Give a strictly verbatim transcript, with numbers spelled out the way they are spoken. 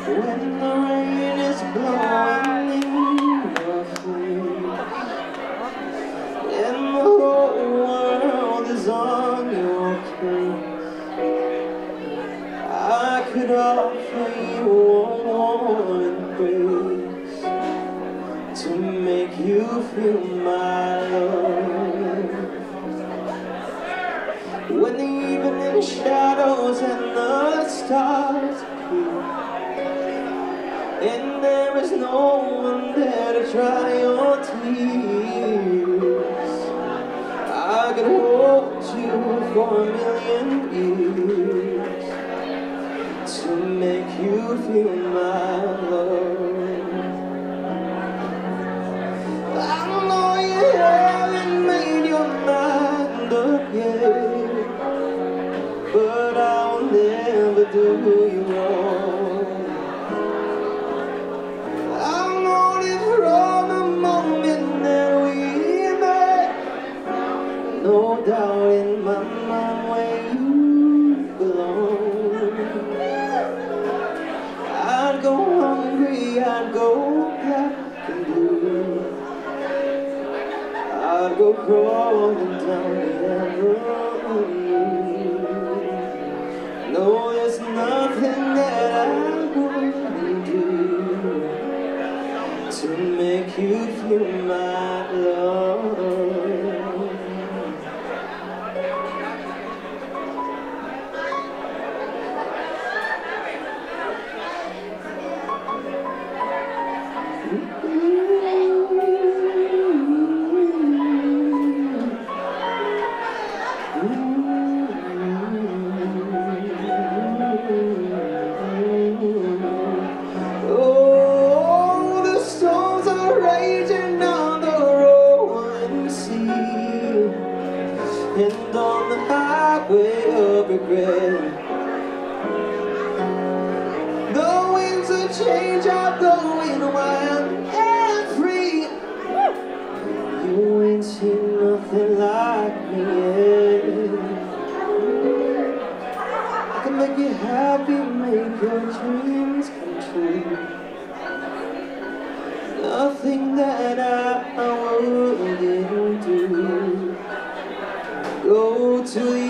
When the rain is blowing in your face and the whole world is on your case, I could offer you a warm embrace to make you feel my love. When the evening shadows and the stars appear, and there is no one there to dry your tears, I could hold you for a million years to make you feel my love. I know you haven't made your mind up yet, but I'll never do you wrong. I've known it from the moment that we met, no doubt in my mind where you belong. I'd go hungry, I'd go black and blue, I'd go crawling down the avenue. No, there's nothing that I wouldn't do to make you feel my love. And on the highway of regret, the winds of change are blowing wild and free. You ain't seen nothing like me yet. I can make you happy, make your dreams come true. Nothing that I wouldn't do. Go to the